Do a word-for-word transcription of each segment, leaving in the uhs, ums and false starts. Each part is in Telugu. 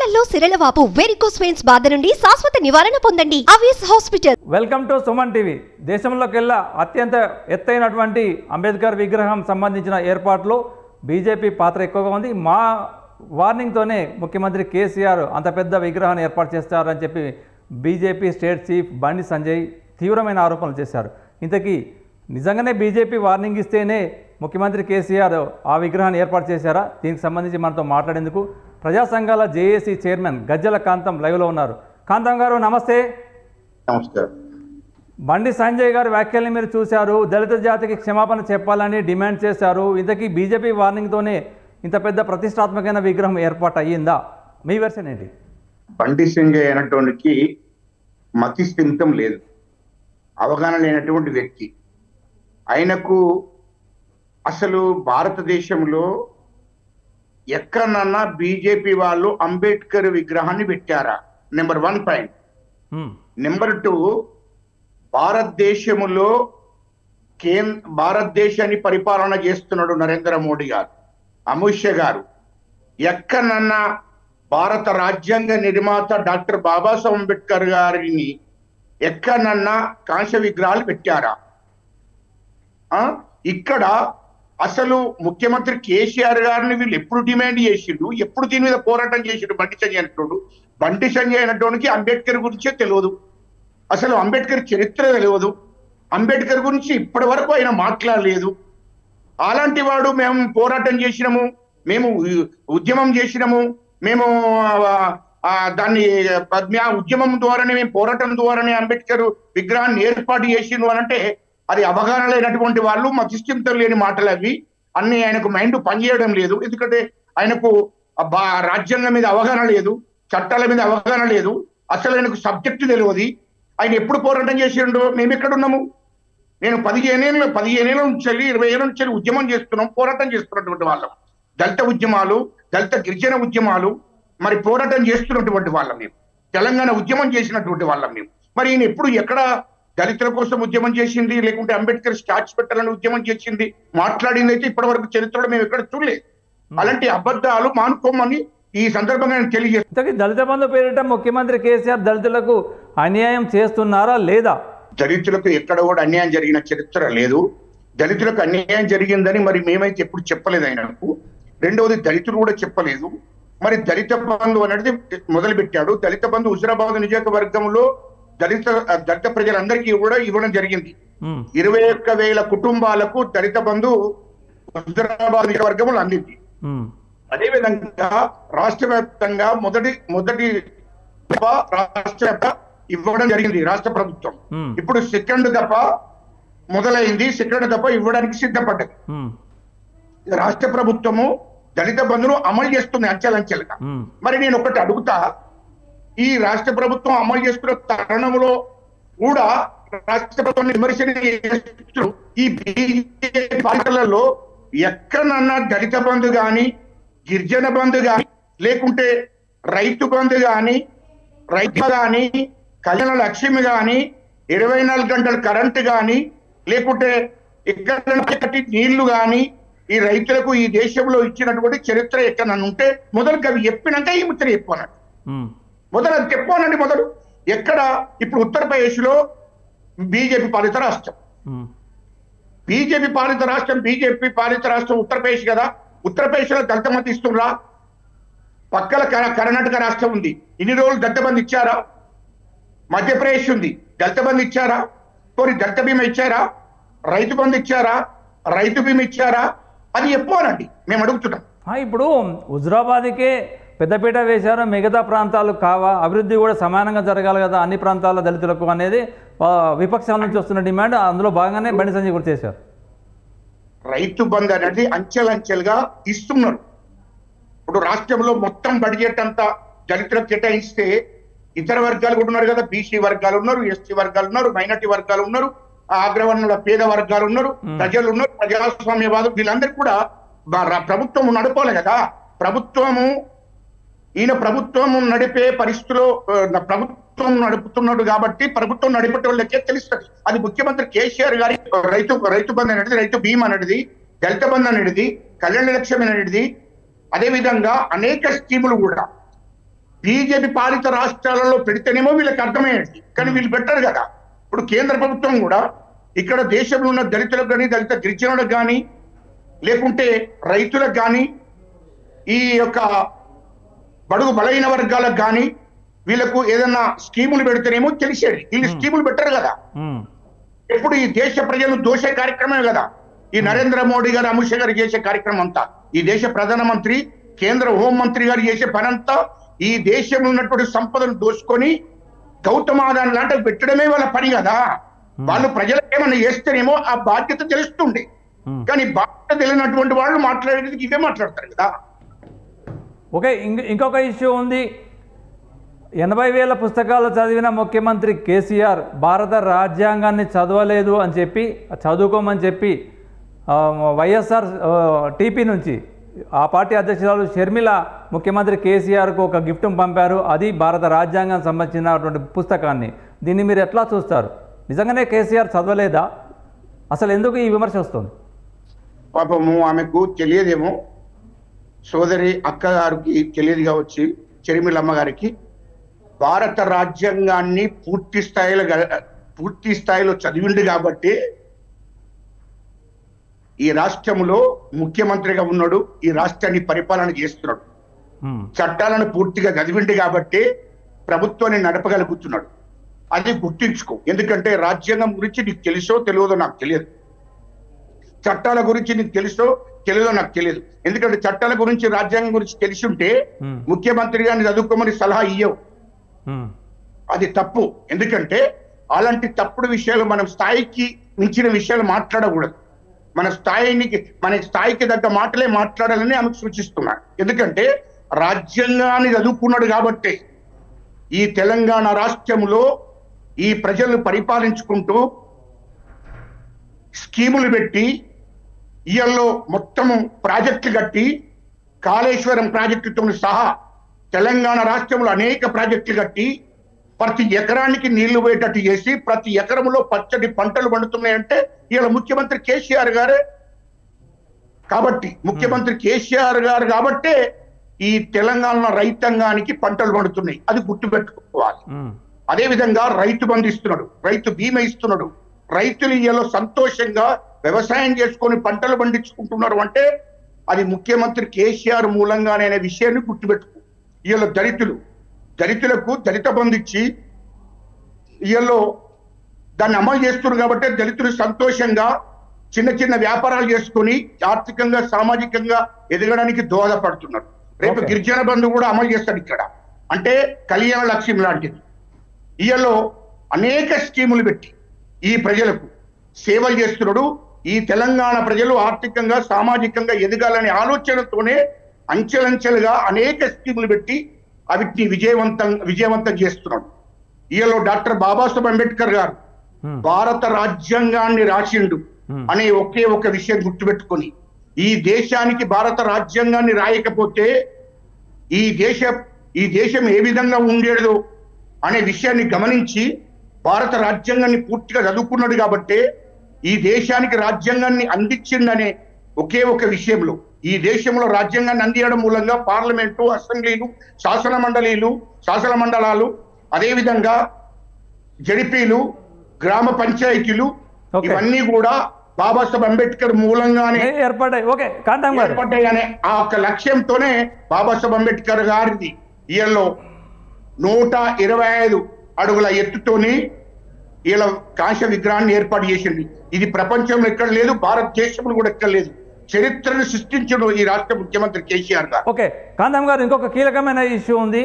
కాళ్ళల్లో సిరలవాపు వెరికోస్ వెయిన్స్ బాధ నుండి శాశ్వత నివారణ పొందండి Avis hospital. Welcome to Suman TV. దేశంలోకెల్లా అత్యంత ఎత్తైనటువంటి అంబేద్కర్ విగ్రహం సంబంధించిన ఏర్పాట్లో బీజేపీ పాత్ర ఎక్కువగా ఉంది. మా వార్నింగ్తోనే ముఖ్యమంత్రి కేసీఆర్ అంత పెద్ద విగ్రహాన్ని ఏర్పాటు చేస్తారని చెప్పి BJP state chief Bandi Sanjay తీవ్రమైన ఆరోపణలు చేశారు. ఇంతకీ నిజంగానే బీజేపీ వార్నింగ్ ఇస్తేనే ముఖ్యమంత్రి కేసీఆర్ ఆ విగ్రహాన్ని ఏర్పాటు చేశారా? దీనికి సంబంధించి మనతో మాట్లాడేందుకు ప్రజా సంఘాల జేఏసీ చైర్మన్ గజ్జల కాంతం లైవ్లో ఉన్నారు. కాంతం గారు నమస్తే. నమస్కారం. బండి సంజయ్ గారి వ్యాఖ్యల్ని మీరు చూశారు. దళిత జాతికి క్షమాపణ చెప్పాలని డిమాండ్ చేశారు. ఇంతకీ బీజేపీ వార్నింగ్తోనే ఇంత పెద్ద ప్రతిష్టాత్మకమైన విగ్రహం ఏర్పాటు అయ్యిందా? మీ వెర్షన్ ఏంటి? బండి సంజయ్ అయినటువంటి మతి స్థిమితం లేదు, అవగాహన లేనటువంటి వ్యక్తి. ఆయనకు అసలు భారతదేశంలో ఎక్కడన్నా బీజేపీ వాళ్ళు అంబేద్కర్ విగ్రహాన్ని పెట్టారా? Number one point. Number two, భారతదేశంలో కేంద్ర భారతదేశాన్ని పరిపాలన చేస్తున్నాడు నరేంద్ర మోడీ గారు, అమిత్ షా గారు. ఎక్కడన్నా భారత రాజ్యాంగ నిర్మాత డాక్టర్ బాబాసాహెబ్ అంబేద్కర్ గారిని ఎక్కడన్నా కాంస్య విగ్రహాలు పెట్టారా? ఇక్కడ అసలు ముఖ్యమంత్రి కేసీఆర్ గారిని వీళ్ళు ఎప్పుడు డిమాండ్ చేసిండు, ఎప్పుడు దీని మీద పోరాటం చేసిండు? బండి సంజయ్ అయినటువంటి బండి సంజయ్ అయినటువంటి అంబేద్కర్ గురించే తెలియదు, అసలు అంబేద్కర్ చరిత్ర తెలియదు, అంబేద్కర్ గురించి ఇప్పటి వరకు ఆయన మాట్లాడలేదు. అలాంటి వాడు మేము పోరాటం చేసినాము, మేము ఉద్యమం చేసినాము, మేము దాన్ని ఉద్యమం ద్వారానే మేము పోరాటం ద్వారానే అంబేద్కర్ విగ్రహాన్ని ఏర్పాటు చేసిండు అని అంటే అది అవగాహన లేనటువంటి వాళ్ళు, మతిస్థిమితం లేని మాటలు అవి అన్ని. ఆయనకు మైండ్ పనిచేయడం లేదు, ఎందుకంటే ఆయనకు రాజ్యాంగం మీద అవగాహన లేదు, చట్టాల మీద అవగాహన లేదు, అసలు ఆయనకు సబ్జెక్టు తెలియదు. ఆయన ఎప్పుడు పోరాటం చేసిండో మేము ఎక్కడ ఉన్నాము? నేను పదిహేను ఏళ్ళ పదిహేను ఏళ్ళ నుంచి వెళ్ళి ఇరవై ఏళ్ళ నుంచి వెళ్ళి ఉద్యమం చేస్తున్నాం, పోరాటం చేస్తున్నటువంటి వాళ్ళం. దళిత ఉద్యమాలు, దళిత గిరిజన ఉద్యమాలు మరి పోరాటం చేస్తున్నటువంటి వాళ్ళం మేము. తెలంగాణ ఉద్యమం చేసినటువంటి వాళ్ళం మేము. మరి ఈయన ఎప్పుడు ఎక్కడ దళితుల కోసం ఉద్యమం చేసింది, లేకుంటే అంబేద్కర్ స్టాచ్యూ పెట్టాలని ఉద్యమం చేసింది, మాట్లాడింది అయితే ఇప్పటి వరకు చరిత్రలో మేము ఎక్కడ చూడలేదు. అలాంటి అబద్ధాలు మానుకోమని ఈ సందర్భంగా నేను తెలియజేస్తాను. దళిత బంధు పేరిట ముఖ్యమంత్రి కేసీఆర్ దళితులకు అన్యాయం చేస్తున్నారా లేదా? దళితులకు ఎక్కడ కూడా అన్యాయం జరిగిన చరిత్ర లేదు. దళితులకు అన్యాయం జరిగిందని మరి మేమైతే ఎప్పుడు చెప్పలేదు ఆయనకు. రెండవది దళితులు కూడా చెప్పలేదు. మరి దళిత బంధు అనేది మొదలు పెట్టాడు. దళిత బంధు హుజరాబాద్ నియోజకవర్గంలో దళిత దళిత ప్రజలందరికీ కూడా ఇవ్వడం జరిగింది. ఇరవై ఒక్క వేల కుటుంబాలకు దళిత బంధు హుజరాబాద్ నియోజకవర్గంలో అందింది. అదేవిధంగా రాష్ట్ర వ్యాప్తంగా మొదటి మొదటి రాష్ట్ర ఇవ్వడం జరిగింది రాష్ట్ర ప్రభుత్వం. ఇప్పుడు సెకండ్ దఫ మొదలైంది, సెకండ్ దఫ ఇవ్వడానికి సిద్ధపడ్డది. రాష్ట్ర ప్రభుత్వము దళిత బంధును అమలు చేస్తుంది అంచెలంచెలుగా. మరి నేను ఒకటి అడుగుతా, ఈ రాష్ట్ర ప్రభుత్వం అమలు చేస్తున్న తరుణంలో కూడా రాష్ట్ర ప్రభుత్వం విమర్శన చేస్తూ ఈ బీజేపీ పార్టీలలో ఎక్కడన్నా దళిత బంధు గాని, గిరిజన బంధు గాని, లేకుంటే రైతు బంధు గాని, రైతు గాని, కళ్యాణ లక్ష్మి గాని, ఇరవై నాలుగు గంటల కరెంటు గాని, లేకుంటే ఎక్కడ నీళ్లు గాని ఈ రైతులకు ఈ దేశంలో ఇచ్చినటువంటి చరిత్ర ఎక్కడ ఉంటే మొదలు అవి చెప్పినాక ఈ ముచ్చట చెప్పానండి. మొదలు అది చెప్పానండి. మొదలు ఎక్కడ? ఇప్పుడు ఉత్తరప్రదేశ్ లో బీజేపీ పాలిత రాష్ట్రం, బీజేపీ పాలిత రాష్ట్రం బీజేపీ పాలిత రాష్ట్రం ఉత్తరప్రదేశ్ కదా. ఉత్తరప్రదేశ్ లో దళిత బంధు ఇస్తుండ్రా? పక్కల కర్ణాటక రాష్ట్రం ఉంది, ఇన్ని రోజులు దళిత బంధు ఇచ్చారా? మధ్యప్రదేశ్ ఉంది, దళిత బంధు ఇచ్చారా? పోనీ దళిత బీమా ఇచ్చారా? రైతు బంధు ఇచ్చారా? రైతు బీమా ఇచ్చారా? అది చెప్పానండి మేము అడుగుతున్నాం. ఇప్పుడు హుజరాబాద్కే పెద్దపీట వేశారు, మిగతా ప్రాంతాలు కావా? అభివృద్ధి కూడా సమానంగా జరగాలి కదా అన్ని ప్రాంతాల దళితులకు అనేది విపక్షాల నుంచి వస్తున్న డిమాండ్. అందులో భాగంగానే బండి సంజయ్ కూడా చేశారు. రైతు బంధు అనేది అంచెలంచెలుగా ఇస్తున్నారు. ఇప్పుడు రాష్ట్రంలో మొత్తం బడ్జెట్ అంతా దళితులకు కేటాయిస్తే ఇతర వర్గాలు కూడా ఉన్నారు కదా, బీసీ వర్గాలు ఉన్నారు, ఎస్టీ వర్గాలు ఉన్నారు, మైనార్టీ వర్గాలు ఉన్నారు, అగ్రవర్ణుల పేద వర్గాలు ఉన్నారు, ప్రజలు ఉన్నారు, ప్రజాస్వామ్యవాదం, వీళ్ళందరికీ కూడా ప్రభుత్వం నడపాలి కదా. ప్రభుత్వము ఈయన ప్రభుత్వం నడిపే పరిస్థితిలో ప్రభుత్వం నడుపుతున్నాడు కాబట్టి ప్రభుత్వం నడిపే వాళ్ళకే తెలుస్తుంది. అది ముఖ్యమంత్రి కేసీఆర్ గారి రైతు రైతు బంధు అనేది, రైతు బీమా అనేది, దళిత బంధు అనేది, కళ్యాణ లక్ష్యం అనేది, అదే విధంగా అనేక స్కీములు కూడా బీజేపీ పాలిత రాష్ట్రాలలో పెడితేనేమో వీళ్ళకి అర్థమయ్యేది, కానీ వీళ్ళు పెట్టరు కదా. ఇప్పుడు కేంద్ర ప్రభుత్వం కూడా ఇక్కడ దేశంలో ఉన్న దళితులకు కానీ, దళిత గిరిజనులకు కానీ, లేకుంటే రైతులకు కానీ, ఈ యొక్క బడుగు బలైన వర్గాలకు కానీ వీళ్ళకు ఏదన్నా స్కీములు పెడితేనేమో తెలిసేది. వీళ్ళు స్కీములు పెట్టరు కదా. ఎప్పుడు ఈ దేశ ప్రజలను దోషే కార్యక్రమమే కదా ఈ నరేంద్ర మోడీ గారు, అమిత్ షా గారు చేసే కార్యక్రమం అంతా. ఈ దేశ ప్రధానమంత్రి, కేంద్ర హోంమంత్రి గారు చేసే పనంతా ఈ దేశంలో ఉన్నటువంటి సంపదను దోచుకొని గౌతమ అదాని లాంటివి పెట్టడమే వాళ్ళ పని కదా. వాళ్ళు ప్రజలకు ఏమన్నా చేస్తేనేమో ఆ బాధ్యత తెలుస్తుంది, కానీ బాధ్యత తెలియనటువంటి వాళ్ళు మాట్లాడేది ఇవే మాట్లాడతారు కదా. ఓకే, ఇంకొక ఇష్యూ ఉంది. ఎనభై వేల పుస్తకాలు చదివిన ముఖ్యమంత్రి కేసీఆర్ భారత రాజ్యాంగాన్ని చదవలేదు అని చెప్పి, చదువుకోమని చెప్పి వైఎస్ఆర్ టీపీ నుంచి ఆ పార్టీ అధ్యక్షురాలు షర్మిల ముఖ్యమంత్రి కేసీఆర్కు ఒక గిఫ్ట్ పంపారు. అది భారత రాజ్యాంగం సంబంధించినటువంటి పుస్తకాన్ని. దీన్ని మీరు ఎట్లా చూస్తారు? నిజంగానే కేసీఆర్ చదవలేదా? అసలు ఎందుకు ఈ విమర్శ వస్తుంది? పాపము ఆమెకు తెలియదేమో, సోదరి అక్క గారికి తెలియదు కావచ్చు, షర్మిలమ్మ గారికి. భారత రాజ్యాంగాన్ని పూర్తి స్థాయిలో పూర్తి స్థాయిలో చదివిండు కాబట్టి ఈ రాష్ట్రంలో ముఖ్యమంత్రిగా ఉన్నాడు, ఈ రాష్ట్రాన్ని పరిపాలన చేస్తున్నాడు. చట్టాలను పూర్తిగా చదివిండు కాబట్టి ప్రభుత్వాన్ని నడపగలుగుతున్నాడు. అది గుర్తించుకో. ఎందుకంటే రాజ్యాంగం గురించి నీకు తెలుసో తెలియదో నాకు తెలియదు, చట్టాల గురించి నీకు తెలుసో తెలియదో నాకు తెలియదు. ఎందుకంటే చట్టాల గురించి, రాజ్యాంగం గురించి తెలిసి ఉంటే ముఖ్యమంత్రి గారిని చదువుకోమని సలహా ఇయ్యవు. అది తప్పు. ఎందుకంటే అలాంటి తప్పుడు విషయాలు, మనం స్థాయికి మించిన విషయాలు మాట్లాడకూడదు. మన స్థాయికి మన స్థాయికి తగ్గ మాటలే మాట్లాడాలని ఆమెకు సూచిస్తున్నాడు. ఎందుకంటే రాజ్యాంగాన్ని చదువుకున్నాడు కాబట్టి ఈ తెలంగాణ రాష్ట్రంలో ఈ ప్రజలను పరిపాలించుకుంటూ స్కీములు పెట్టి ఇయల్లో మొత్తము ప్రాజెక్టులు కట్టి, కాళేశ్వరం ప్రాజెక్టుతో సహా తెలంగాణ రాష్ట్రంలో అనేక ప్రాజెక్టులు కట్టి ప్రతి ఎకరానికి నీళ్లు పోయేటట్టు చేసి ప్రతి ఎకరంలో పచ్చడి పంటలు పండుతున్నాయంటే ఇవాళ ముఖ్యమంత్రి కేసీఆర్ గారే. కాబట్టి ముఖ్యమంత్రి కేసీఆర్ గారు కాబట్టే ఈ తెలంగాణ రైతాంగానికి పంటలు పండుతున్నాయి. అది గుర్తుపెట్టుకోవాలి. అదే విధంగా రైతు బంధు ఇస్తున్నాడు, రైతు బీమా ఇస్తున్నాడు. రైతులు ఇవాళ సంతోషంగా వ్యవసాయం చేసుకొని పంటలు పండించుకుంటున్నారు అంటే అది ముఖ్యమంత్రి కేసీఆర్ మూలంగానే అనే విషయాన్ని గుర్తుపెట్టుకో. ఇవాళ దళితులు దళితులకు దళిత బంధు ఇచ్చి ఇవాళ దాన్ని అమలు చేస్తున్నారు కాబట్టి దళితులు సంతోషంగా చిన్న చిన్న వ్యాపారాలు చేసుకొని ఆర్థికంగా, సామాజికంగా ఎదగడానికి దోహదపడుతున్నారు. రేపు గిరిజన బంధు కూడా అమలు చేస్తాడు ఇక్కడ. అంటే కళ్యాణ లక్ష్యం లాంటిది. ఇవాళ అనేక స్కీములు పెట్టి ఈ ప్రజలకు సేవలు చేస్తున్నాడు. ఈ తెలంగాణ ప్రజలు ఆర్థికంగా, సామాజికంగా ఎదగాలనే ఆలోచనతోనే అంచెలంచెలుగా అనేక స్కీములు పెట్టి అవిటిని విజయవంతం విజయవంతం చేస్తున్నాడు. ఈలో డాక్టర్ బాబాసాహెబ్ అంబేద్కర్ గారు భారత రాజ్యాంగాన్ని రాసిండు అనే ఒకే ఒక విషయం గుర్తుపెట్టుకొని, ఈ దేశానికి భారత రాజ్యాంగాన్ని రాయకపోతే ఈ దేశ ఈ దేశం ఏ విధంగా ఉండేదో అనే విషయాన్ని గమనించి భారత రాజ్యాంగాన్ని పూర్తిగా చదువుకున్నాడు కాబట్టి ఈ దేశానికి రాజ్యాంగాన్ని అందించిందనే ఒకే ఒక విషయంలో ఈ దేశంలో రాజ్యాంగాన్ని అందించడం మూలంగా పార్లమెంటు, అసెంబ్లీలు, శాసన మండలీలు, శాసన మండలాలు, అదేవిధంగా జడిపీలు, గ్రామ పంచాయతీలు ఇవన్నీ కూడా బాబాసాహెబ్ అంబేద్కర్ మూలంగానే ఏర్పడ్డాయి. ఓకే, ఏర్పడ్డాయనే ఆ ఒక్క లక్ష్యంతోనే బాబాసాహెబ్ అంబేద్కర్ గారిది ఈయనలో నూట ఇరవై ఐదు అడుగుల ఎత్తుతోని ఈయన కాంస్య విగ్రహాన్ని ఏర్పాటు చేసింది. ఇది ప్రపంచంలో ఎక్కడ లేదు, భారతదేశంలో కూడా ఎక్కడ లేదు. చరిత్రను సృష్టించడం ఈ రాష్ట్ర ముఖ్యమంత్రి కేసీఆర్ గారు. ఓకే, కాంతం గారు, ఇంకొక కీలకమైన ఇష్యూ ఉంది.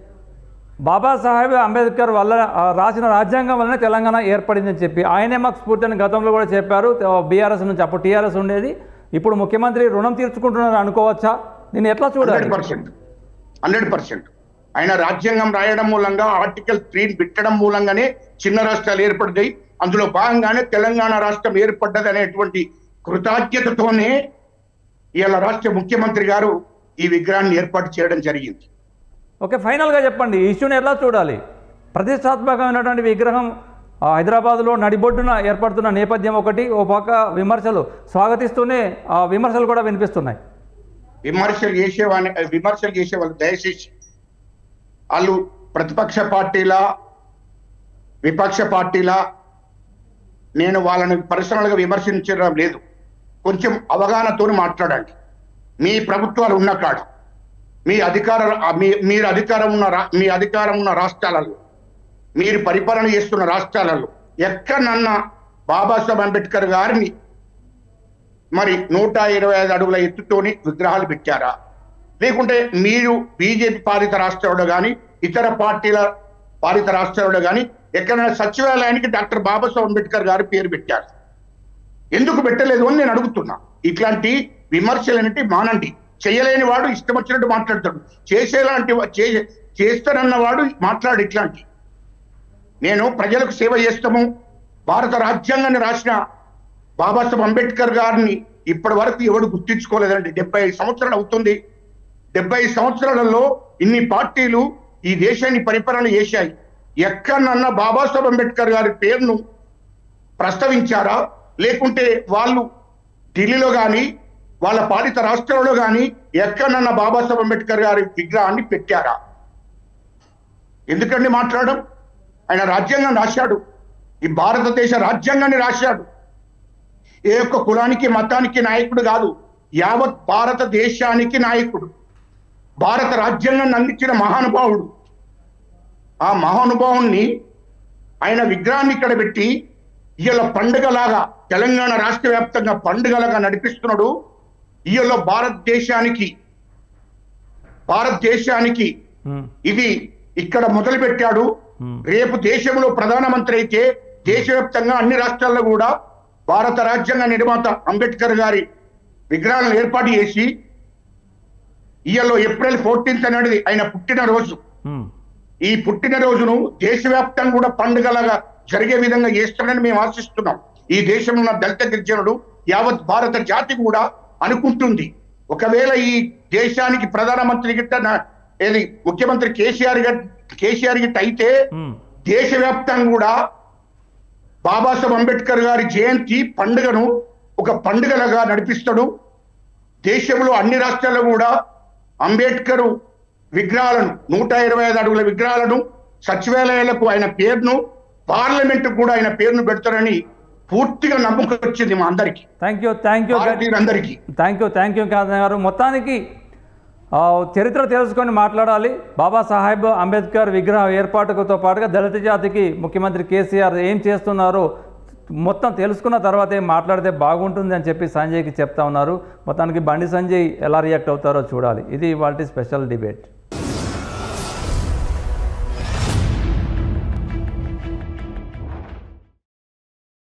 బాబాసాహెబ్ అంబేద్కర్ వల్ల రాసిన రాజ్యాంగం వల్లనే తెలంగాణ ఏర్పడిందని చెప్పి ఆయనే మాకు స్ఫూర్తి అని గతంలో కూడా చెప్పారు. బీఆర్ఎస్ నుంచి, అప్పుడు టీఆర్ఎస్ ఉండేది. ఇప్పుడు ముఖ్యమంత్రి రుణం తీర్చుకుంటున్నారు అనుకోవచ్చా? నేను ఎట్లా చూడాలి? హండ్రెడ్ పర్సెంట్ హండ్రెడ్ పర్సెంట్ ఆయన రాజ్యాంగం రాయడం మూలంగా, ఆర్టికల్ త్రీని పెట్టడం మూలంగానే చిన్న రాష్ట్రాలు ఏర్పడ్డాయి. అందులో భాగంగానే తెలంగాణ రాష్ట్రం ఏర్పడ్డది అనేటువంటి కృతజ్ఞతతోనే ఇవాళ రాష్ట్ర ముఖ్యమంత్రి గారు ఈ విగ్రహాన్ని ఏర్పాటు చేయడం జరిగింది. ఓకే, ఫైనల్గా చెప్పండి, ఈ ఇష్యూని ఎలా చూడాలి? ప్రతిష్టాత్మకమైనటువంటి విగ్రహం హైదరాబాద్లో నడిబొడ్డున ఏర్పడుతున్న నేపథ్యం ఒకటి, ఓ పక్క విమర్శలు స్వాగతిస్తూనే ఆ విమర్శలు కూడా వినిపిస్తున్నాయి. విమర్శలు చేసేవాని విమర్శలు చేసే వాళ్ళు దయచేసి వాళ్ళు ప్రతిపక్ష పార్టీల విపక్ష పార్టీల నేను వాళ్ళని పర్సనల్గా విమర్శించడం లేదు. కొంచెం అవగాహనతో మాట్లాడండి. మీ ప్రభుత్వాలు ఉన్న కాడ, మీ అధికార మీ మీరు అధికారం ఉన్న రా మీ అధికారం ఉన్న రాష్ట్రాలలో, మీరు పరిపాలన చేస్తున్న రాష్ట్రాలలో ఎక్కడన్నా బాబాసాహెబ్ అంబేద్కర్ గారిని మరి నూట ఇరవై ఐదు అడుగుల ఎత్తుతోని విగ్రహాలు పెట్టారా? లేకుంటే మీరు బీజేపీ పాలిత రాష్ట్రాల్లో కానీ ఇతర పార్టీల పాలిత రాష్ట్రాల్లో కానీ ఎక్కడైనా సచివాలయానికి డాక్టర్ బాబాసాహెబ్ అంబేద్కర్ గారి పేరు పెట్టారు? ఎందుకు పెట్టలేదు అని నేను అడుగుతున్నా. ఇట్లాంటి విమర్శలు అనేవి మానండి. చేయలేని వాడు ఇష్టం వచ్చినట్టు మాట్లాడతాడు, చేసేలాంటి చేస్తానన్న వాడు మాట్లాడు. ఇట్లాంటి నేను ప్రజలకు సేవ చేస్తాము, భారత రాజ్యాంగాన్ని రాసిన బాబాసాహెబ్ అంబేద్కర్ గారిని ఇప్పటి వరకు ఎవడు గుర్తించుకోలేదండి. డెబ్బై ఐదు సంవత్సరాలు అవుతుంది. డెబ్బై ఐదు సంవత్సరాలలో ఇన్ని పార్టీలు ఈ దేశాన్ని పరిపాలన చేశాయి. ఎక్కడన్నా బాబాసాహెబ్ అంబేద్కర్ గారి పేరును ప్రస్తావించారా? లేకుంటే వాళ్ళు ఢిల్లీలో కానీ వాళ్ళ పాలిత రాష్ట్రాల్లో కానీ ఎక్కడన్నా బాబాసాహెబ్ అంబేద్కర్ గారి విగ్రహాన్ని పెట్టారా? ఎందుకండి మాట్లాడడం? ఆయన రాజ్యాంగం రాశాడు, ఈ భారతదేశ రాజ్యాంగాన్ని రాశాడు. ఏ ఒక్క కులానికి మతానికి నాయకుడు కాదు, యావత్ భారతదేశానికి నాయకుడు. భారత రాజ్యాంగాన్ని అందించిన మహానుభావుడు. ఆ మహానుభావుణ్ణి ఆయన విగ్రహాన్ని ఇక్కడ పెట్టి ఇవాళ పండుగలాగా తెలంగాణ రాష్ట్ర వ్యాప్తంగా పండుగలాగా నడిపిస్తున్నాడు. ఇవాళ భారతదేశానికి భారతదేశానికి ఇది ఇక్కడ మొదలు పెట్టాడు. రేపు దేశంలో ప్రధానమంత్రి అయితే దేశవ్యాప్తంగా అన్ని రాష్ట్రాల్లో కూడా భారత రాజ్యాంగ నిర్మాత అంబేద్కర్ గారి విగ్రహాలను ఏర్పాటు చేసి ఇవాళ ఏప్రిల్ ఫోర్టీన్త్ అనేది ఆయన పుట్టినరోజు. ఈ పుట్టినరోజును దేశవ్యాప్తంగా కూడా పండుగలాగా జరిగే విధంగా చేస్తాడని మేము ఆశిస్తున్నాం. ఈ దేశంలో ఉన్న దళిత గిరిజనుడు యావత్ భారత జాతి కూడా అనుకుంటుంది. ఒకవేళ ఈ దేశానికి ప్రధానమంత్రి గిట్ట ఏది ముఖ్యమంత్రి కేసీఆర్ కేసీఆర్ గిట్ట అయితే దేశవ్యాప్తంగా కూడా బాబాసాహెబ్ అంబేద్కర్ గారి జయంతి పండుగను ఒక పండుగలుగా నడిపిస్తాడు. దేశంలో అన్ని రాష్ట్రాల్లో కూడా అంబేద్కర్ విగ్రహాలను నూట ఇరవై ఐదు అడుగుల విగ్రహాలను సచివాలయాలకు ఆయన పేరును, పార్లమెంట్ కూడా ఆయన పేరును పెడతారని పూర్తిగా నమ్మకం వచ్చింది మా అందరికి. థ్యాంక్ యూ థ్యాంక్ యూ అందరికీ థ్యాంక్ యూ థ్యాంక్ యూ కాదన్న గారు. మొత్తానికి చరిత్ర తెలుసుకొని మాట్లాడాలి. బాబాసాహెబ్ అంబేద్కర్ విగ్రహ ఏర్పాటుతో పాటుగా దళిత జాతికి ముఖ్యమంత్రి కేసీఆర్ ఏం చేస్తున్నారో మొత్తం తెలుసుకున్న తర్వాతే మాట్లాడితే బాగుంటుంది అని చెప్పి సంజయ్కి చెప్తా ఉన్నారు. మొత్తానికి బండి సంజయ్ ఎలా రియాక్ట్ అవుతారో చూడాలి. ఇది ఇవాల్టి స్పెషల్ డిబేట్.